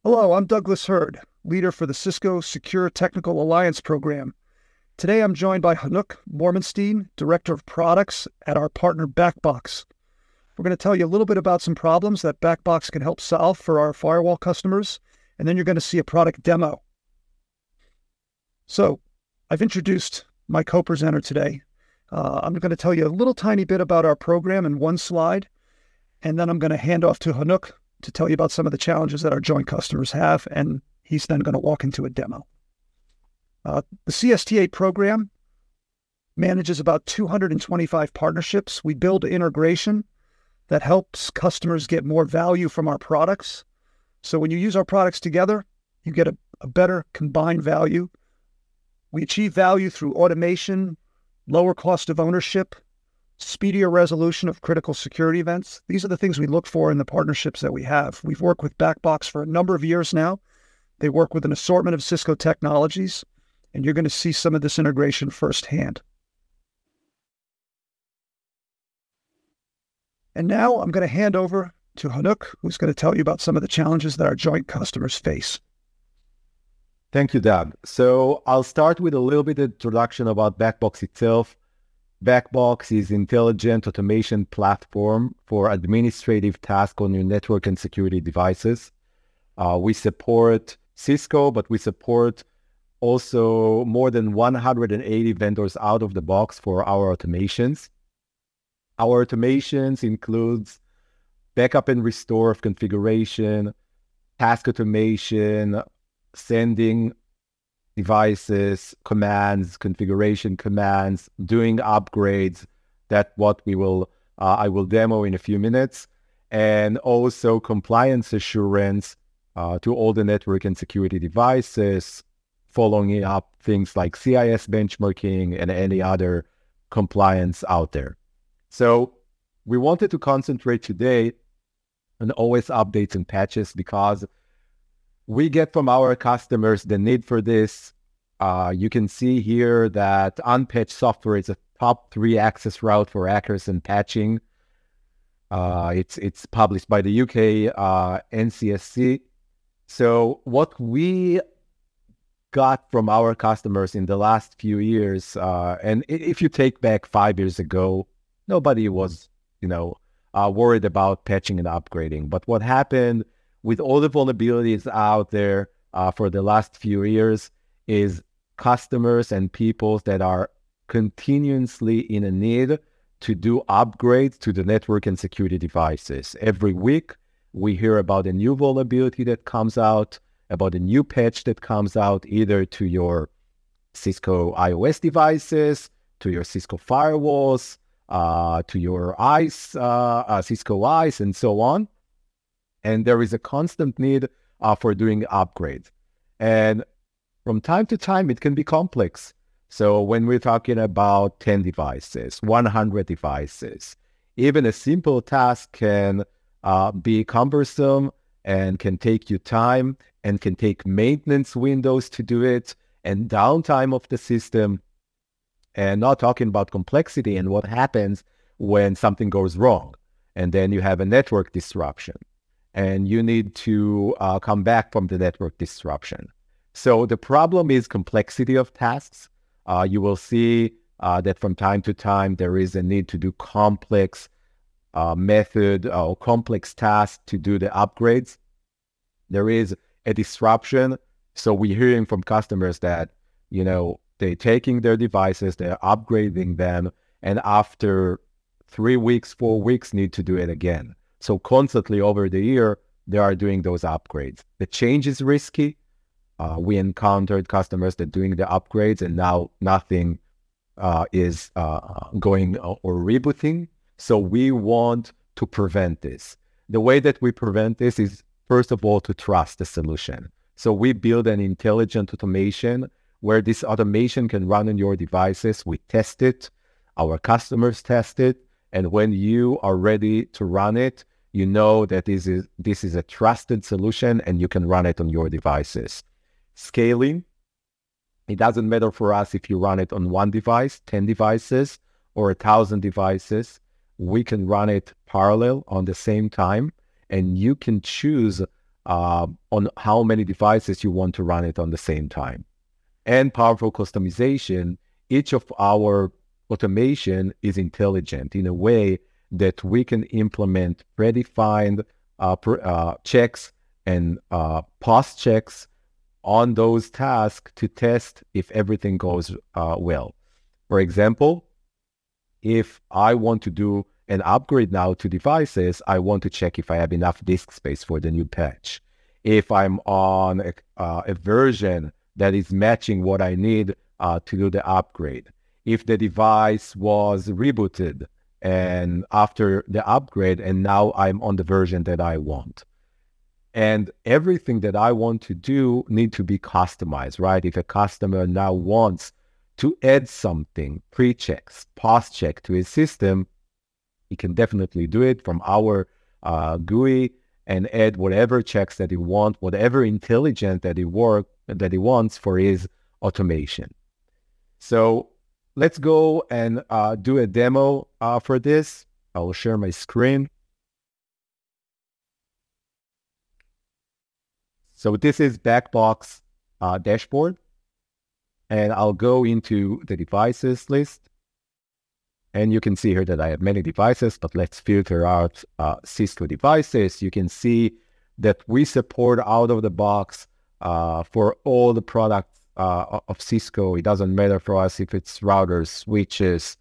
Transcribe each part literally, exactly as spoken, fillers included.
Hello, I'm Douglas Hurd, leader for the Cisco Secure Technical Alliance program. Today I'm joined by Hanouk Mormenstein, Director of Products at our partner BackBox. We're going to tell you a little bit about some problems that BackBox can help solve for our firewall customers, and then you're going to see a product demo. So, I've introduced my co-presenter today. Uh, I'm going to tell you a little tiny bit about our program in one slide, and then I'm going to hand off to Hanouk to tell you about some of the challenges that our joint customers have, and he's then going to walk into a demo. Uh, the C S T A program manages about two hundred twenty-five partnerships. We build integration that helps customers get more value from our products. So when you use our products together, you get a, a better combined value. We achieve value through automation, lower cost of ownership, speedier resolution of critical security events. These are the things we look for in the partnerships that we have. We've worked with BackBox for a number of years now. They work with an assortment of Cisco technologies, and you're going to see some of this integration firsthand. And now I'm going to hand over to Hanouk, who's going to tell you about some of the challenges that our joint customers face. Thank you, Doug. So I'll start with a little bit of introduction about BackBox itself. BackBox is intelligent automation platform for administrative tasks on your network and security devices. Uh, we support Cisco, but we support also more than one hundred eighty vendors out of the box for our automations. Our automations includes backup and restore of configuration, task automation, sending devices, commands, configuration commands, doing upgrades. That's what we will, uh, I will demo in a few minutes. And also compliance assurance uh, to all the network and security devices, following up things like C I S benchmarking and any other compliance out there. So we wanted to concentrate today on O S updates and patches because we get from our customers the need for this. Uh, you can see here that unpatched software is a top three access route for hackers and patching. Uh, it's it's published by the U K uh, N C S C. So what we got from our customers in the last few years, uh, and if you take back five years ago, nobody was, you know, uh, worried about patching and upgrading. But what happened with all the vulnerabilities out there uh, for the last few years is customers and people that are continuously in a need to do upgrades to the network and security devices. Every week, we hear about a new vulnerability that comes out, about a new patch that comes out, either to your Cisco iOS devices, to your Cisco firewalls, uh, to your ICE, uh, uh, Cisco ICE, and so on. And there is a constant need uh, for doing upgrades. And from time to time, it can be complex. So when we're talking about ten devices, one hundred devices, even a simple task can uh, be cumbersome and can take you time and can take maintenance windows to do it and downtime of the system. And not talking about complexity and what happens when something goes wrong. And then you have a network disruption. And you need to uh, come back from the network disruption. So the problem is complexity of tasks. Uh, you will see uh, that from time to time, there is a need to do complex uh, method or complex tasks to do the upgrades. There is a disruption. So we're hearing from customers that, you know, they're taking their devices, they're upgrading them, and after three weeks, four weeks, need to do it again. So constantly over the year, they are doing those upgrades. The change is risky. Uh, we encountered customers that doing the upgrades and now nothing uh, is uh, going or rebooting. So we want to prevent this. The way that we prevent this is, first of all, to trust the solution. So we build an intelligent automation where this automation can run on your devices. We test it. Our customers test it. And when you are ready to run it, you know that this is, this is a trusted solution and you can run it on your devices. Scaling, it doesn't matter for us if you run it on one device, ten devices, or a thousand devices. We can run it parallel on the same time, and you can choose uh, on how many devices you want to run it on the same time. And powerful customization, each of our automation is intelligent in a way that we can implement predefined uh, per, uh, checks and uh, pause checks on those tasks to test if everything goes uh, well. For example, if I want to do an upgrade now to devices, I want to check if I have enough disk space for the new patch. If I'm on a, uh, a version that is matching what I need uh, to do the upgrade. If the device was rebooted and after the upgrade and now I'm on the version that I want. And everything that I want to do need to be customized, right? If a customer now wants to add something, pre-checks, post-check to his system, he can definitely do it from our uh, G U I and add whatever checks that he wants, whatever intelligent that he work that he wants for his automation. So let's go and uh, do a demo uh, for this. I will share my screen. So this is BackBox uh, dashboard, and I'll go into the devices list. And you can see here that I have many devices, but let's filter out uh, Cisco devices. You can see that we support out of the box uh, for all the products uh, of Cisco. It doesn't matter for us if it's routers, switches,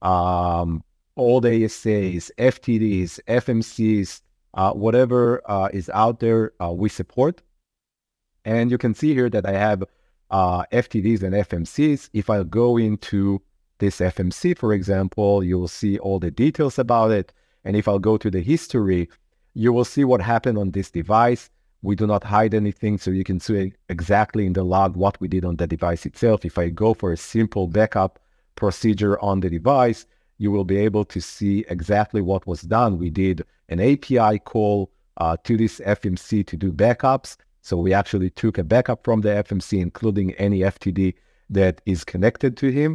um, all the A S As, F T Ds, F M Cs, uh, whatever uh, is out there, uh, we support. And you can see here that I have uh, F T Ds and F M Cs. If I go into this F M C, for example, you will see all the details about it. And if I'll go to the history, you will see what happened on this device. We do not hide anything, so you can see exactly in the log what we did on the device itself. If I go for a simple backup procedure on the device, you will be able to see exactly what was done. We did an A P I call uh, to this F M C to do backups. So we actually took a backup from the F M C, including any F T D that is connected to him.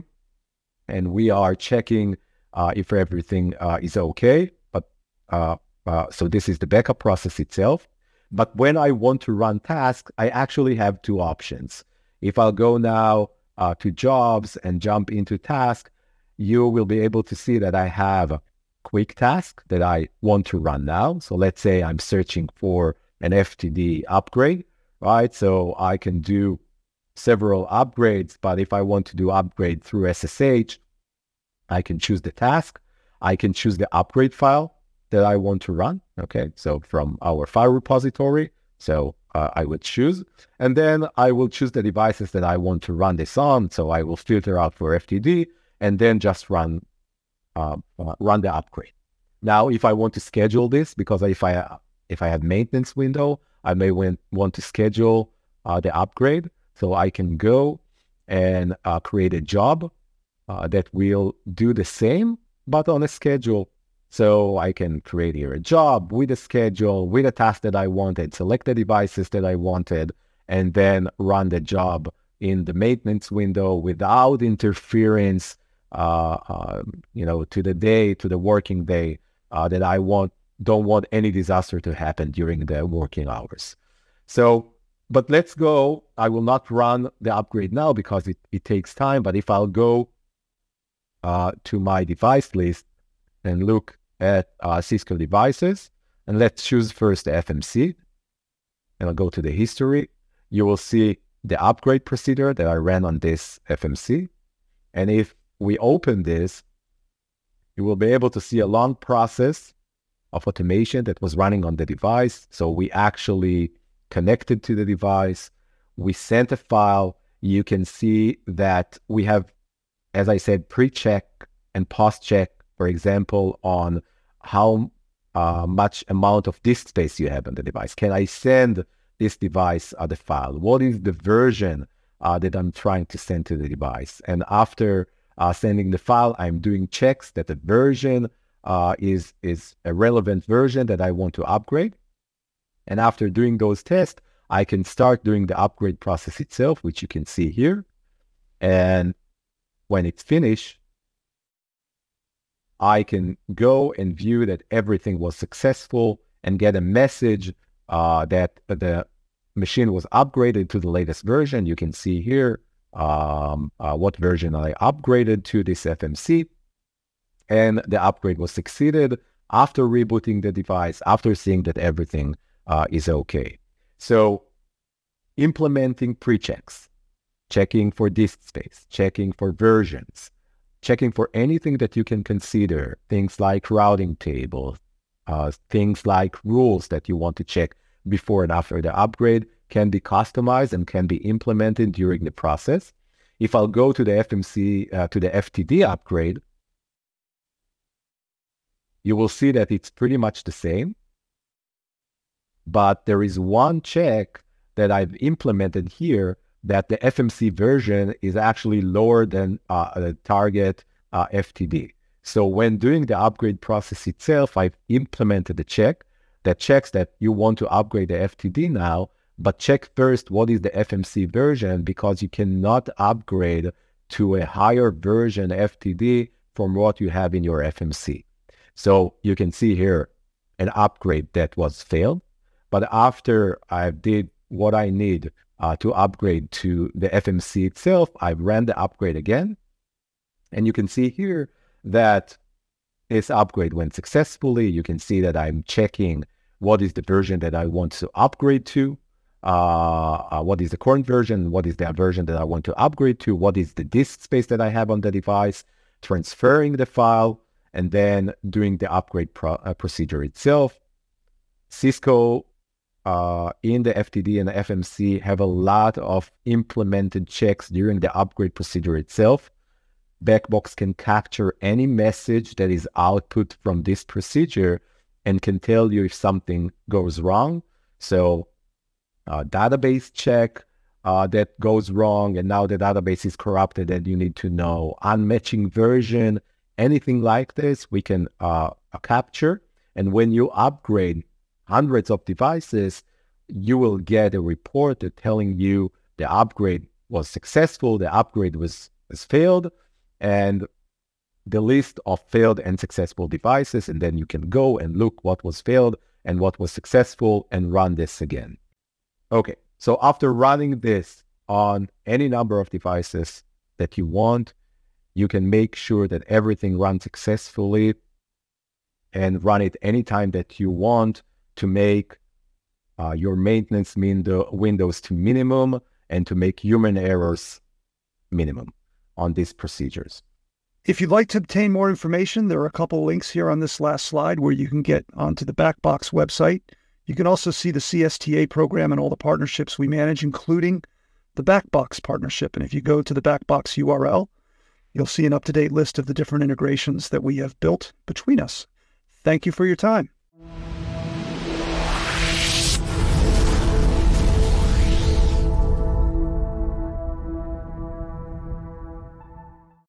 And we are checking uh, if everything uh, is okay. But uh, uh, so this is the backup process itself. But when I want to run tasks, I actually have two options. If I'll go now uh, to jobs and jump into task, you will be able to see that I have a quick task that I want to run now. So let's say I'm searching for an F T D upgrade, right? So I can do several upgrades, but if I want to do upgrade through S S H, I can choose the task. I can choose the upgrade file that I want to run. Okay, so from our file repository, so uh, I would choose, and then I will choose the devices that I want to run this on. So I will filter out for F T D and then just run uh, uh, run the upgrade. Now, if I want to schedule this, because if I if I have maintenance window, I may want, want to schedule uh, the upgrade. So I can go and uh, create a job uh, that will do the same, but on a schedule. So I can create here a job with a schedule, with a task that I wanted, select the devices that I wanted, and then run the job in the maintenance window without interference, uh, uh, you know, to the day, to the working day uh, that I want. Don't want any disaster to happen during the working hours. So, but let's go. I will not run the upgrade now because it, it takes time. But if I'll go uh, to my device list and look at uh, Cisco devices, and let's choose first the F M C, and I'll go to the history, you will see the upgrade procedure that I ran on this F M C. And if we open this, you will be able to see a long process of automation that was running on the device. So we actually connected to the device. We sent a file. You can see that we have, as I said, pre-check and post-check, for example, on how uh, much amount of disk space you have on the device. Can I send this device uh, the file? What is the version uh, that I'm trying to send to the device? And after uh, sending the file, I'm doing checks that the version Uh, is, is a relevant version that I want to upgrade. And after doing those tests, I can start doing the upgrade process itself, which you can see here. And when it's finished, I can go and view that everything was successful and get a message uh, that the machine was upgraded to the latest version. You can see here um, uh, what version I upgraded to this F M C. And the upgrade was succeeded after rebooting the device, after seeing that everything uh, is okay. So implementing pre-checks, checking for disk space, checking for versions, checking for anything that you can consider, things like routing tables, uh, things like rules that you want to check before and after the upgrade can be customized and can be implemented during the process. If I'll go to the F M C, uh, to the F T D upgrade, you will see that it's pretty much the same, but there is one check that I've implemented here that the F M C version is actually lower than uh, the target uh, F T D. So when doing the upgrade process itself, I've implemented a check that checks that you want to upgrade the F T D now, but check first what is the F M C version, because you cannot upgrade to a higher version F T D from what you have in your F M C. So you can see here an upgrade that was failed, but after I did what I need uh, to upgrade to the F M C itself, I ran the upgrade again. And you can see here that this upgrade went successfully. You can see that I'm checking what is the version that I want to upgrade to, uh, uh, what is the current version, what is the version that I want to upgrade to, what is the disk space that I have on the device, transferring the file, and then doing the upgrade pro uh, procedure itself. Cisco uh, in the F T D and the F M C have a lot of implemented checks during the upgrade procedure itself. BackBox can capture any message that is output from this procedure and can tell you if something goes wrong. So uh, database check uh, that goes wrong, and now the database is corrupted and you need to know unmatching version, anything like this, we can uh, capture. And when you upgrade hundreds of devices, you will get a report telling you the upgrade was successful, the upgrade was, was failed, and the list of failed and successful devices. And then you can go and look what was failed and what was successful and run this again. Okay, so after running this on any number of devices that you want, you can make sure that everything runs successfully and run it anytime that you want to make uh, your maintenance window, windows to minimum and to make human errors minimum on these procedures. If you'd like to obtain more information, there are a couple links here on this last slide where you can get onto the BackBox website. You can also see the C S T A program and all the partnerships we manage, including the BackBox partnership. And if you go to the BackBox U R L, you'll see an up-to-date list of the different integrations that we have built between us. Thank you for your time.